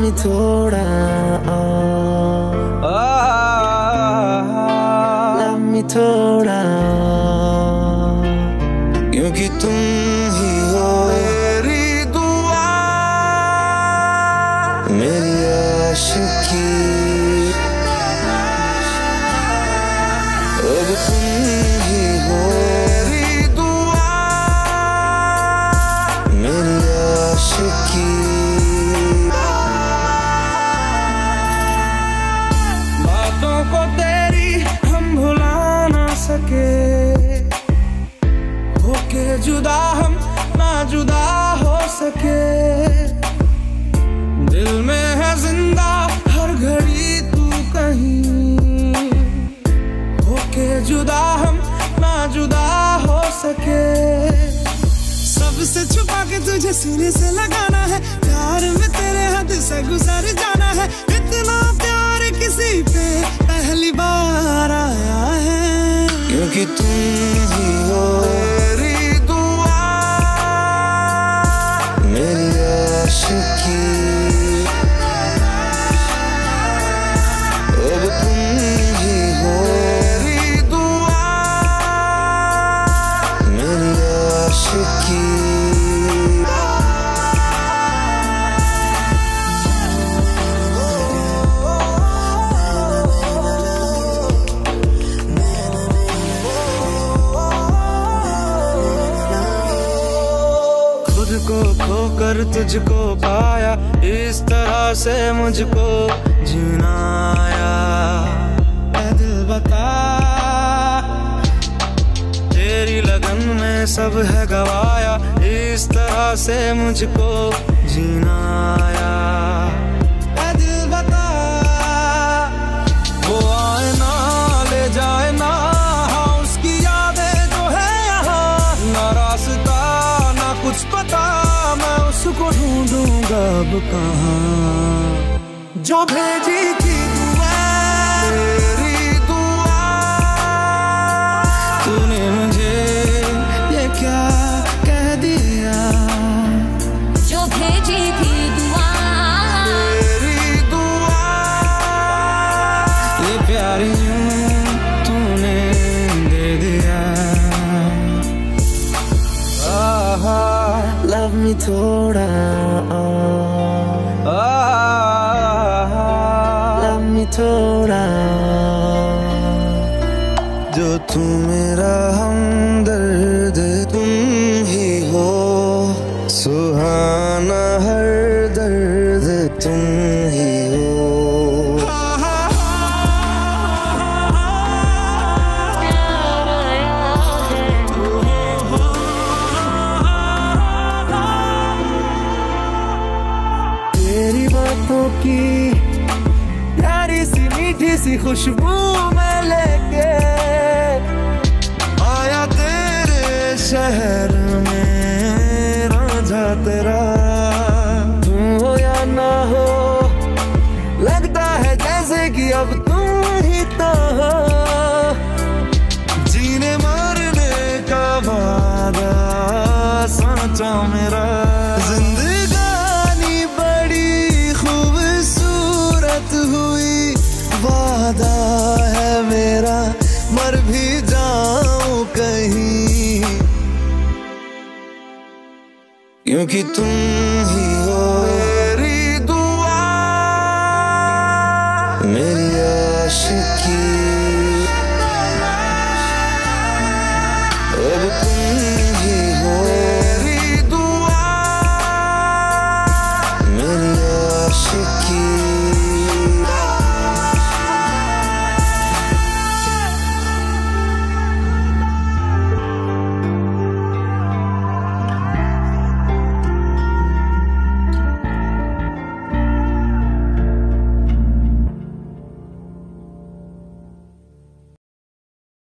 me थोड़ा, love me थोड़ा, क्योंकि तुम ही हो मेरी दुआ, मेरी आशिकी, अब तुम ही हो मेरी दुआ, मेरी आशिकी। बातों को तेरी हम भुला ना सके, होके जुदा हम ना जुदा हो सके, दिल में है जिंदा हर घड़ी तू कहीं, होके जुदा हम ना जुदा हो सके। सबसे छुपा के तुझे सीने से लगाना है, प्यार में तेरे हद से गुजर जाना है, इतना प्यार किसी पे पहली बार आया है, क्योंकि तुम ही हो मेरी दुआ, मेरी आशिकी, अब तुम ही हो मेरी दुआ, मेरी आशिकी। खुद को खोकर तुझको पाया, इस तरह से मुझको जीना आया, ऐ दिल बता, तेरी लगन में सब है गवाया, इस तरह से मुझको जीना आया, ऐ दिल बता, वो आए ना ले जाए ना, हाँ उसकी यादें जो है यहाँ, ना रास्ता ना कुछ पता, मैं उसको ढूंढूंगा अब कहाँ, जो भेजी थी दुआ, तेरी दुआ, तूने मुझे ये क्या कह दिया, जो भेजी थी दुआ, तेरी दुआ, ये प्यार यूं तूने दे दिया। Love me थोड़ा, love me थोड़ा, जो तू मेरा हमदर्द, तुम ही हो सुहाना, हर दर्द तुम ही हो। तेरी बातों की प्यारी सी मीठी सी खुशबू में लेके आया तेरे शहर में, रांझा तेरा, तुम हो या ना हो, लगता है जैसे कि अब तुम ही तो हो, जीने मरने का वादा साचा मेरा, जिंदगानी बड़ी खूबसूरत हुई, वादा है मेरा मर भी जाऊं कहीं, क्योंकि तुम